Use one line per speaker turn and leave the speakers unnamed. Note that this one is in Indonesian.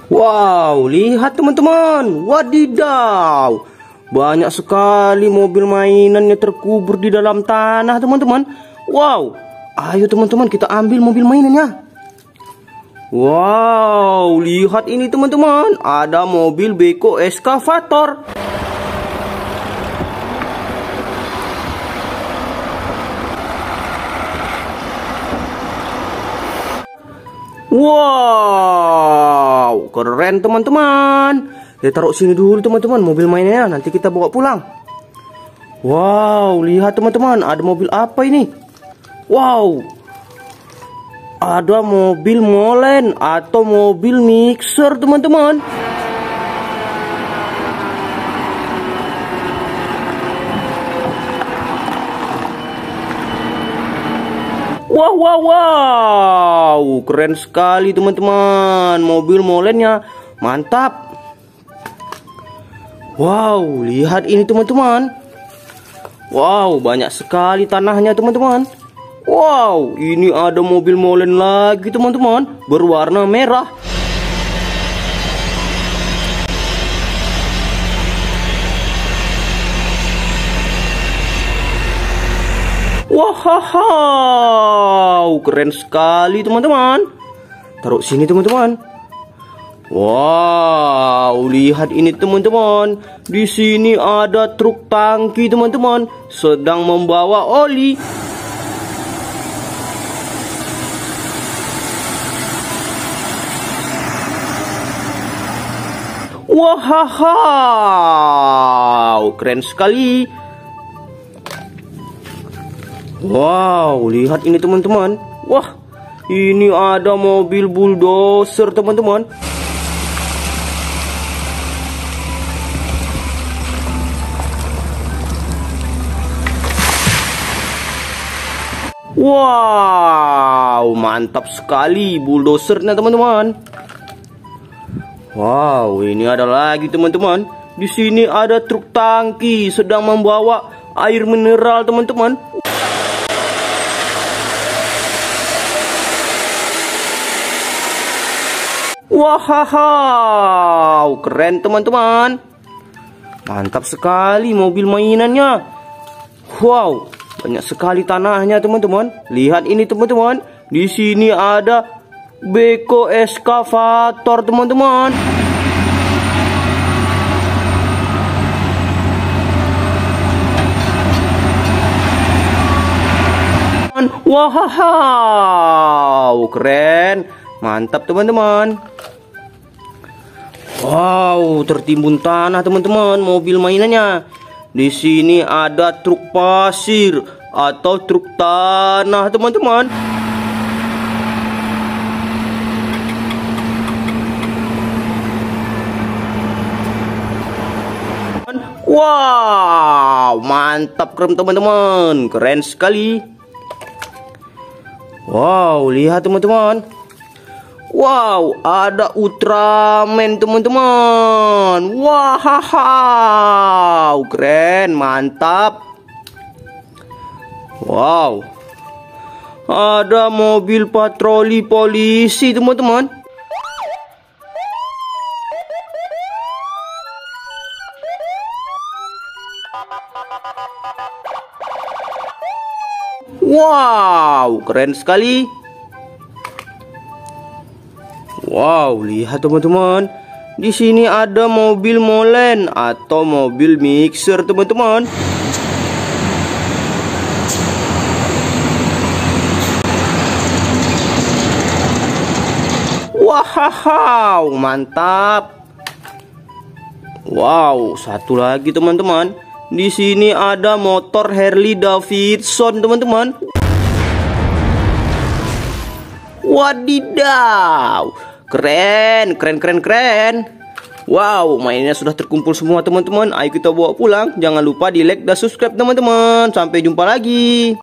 Wow, lihat teman-teman. Wadidaw. Banyak sekali mobil mainan yang terkubur di dalam tanah, teman-teman. Wow. Ayo teman-teman, kita ambil mobil mainannya. Wow, lihat ini teman-teman. Ada mobil beko eskavator. Wow, keren teman-teman. Kita taruh sini dulu teman-teman mobil mainannya, nanti kita bawa pulang. Wow, lihat teman-teman, ada mobil apa ini? Wow, ada mobil molen atau mobil mixer teman-teman. Wow, wow, wow, keren sekali teman-teman. Mobil molennya mantap. Wow, lihat ini teman-teman. Wow, banyak sekali tanahnya teman-teman. Wow, ini ada mobil molen lagi teman-teman, berwarna merah. Wow, keren sekali teman-teman. Taruh sini teman-teman. Wow, lihat ini teman-teman. Di sini ada truk tangki teman-teman, sedang membawa oli. Wow, keren sekali. Wow, lihat ini teman-teman. Wah, ini ada mobil bulldozer teman-teman. Wow, mantap sekali bulldozernya teman-teman. Wow, ini ada lagi teman-teman. Di sini ada truk tangki sedang membawa air mineral teman-teman. Wow, keren teman-teman. Mantap sekali mobil mainannya. Wow, banyak sekali tanahnya teman-teman. Lihat ini teman-teman. Di sini ada beko eskavator teman-teman. Wow, keren. Mantap teman-teman. Wow, tertimbun tanah teman-teman mobil mainannya. Di sini ada truk pasir atau truk tanah teman-teman. Wow, mantap keren teman-teman. Keren sekali. Wow, lihat teman-teman. Wow, ada Ultraman teman-teman. Wow, keren, mantap. Wow, ada mobil patroli polisi teman-teman. Wow, keren sekali. Wow, lihat teman-teman. Di sini ada mobil molen atau mobil mixer teman-teman. Wow, mantap. Wow, satu lagi teman-teman. Di sini ada motor Harley Davidson teman-teman. Wadidaw, keren, keren, keren, keren. Wow, mainnya sudah terkumpul semua teman-teman. Ayo kita bawa pulang. Jangan lupa di like dan subscribe teman-teman. Sampai jumpa lagi.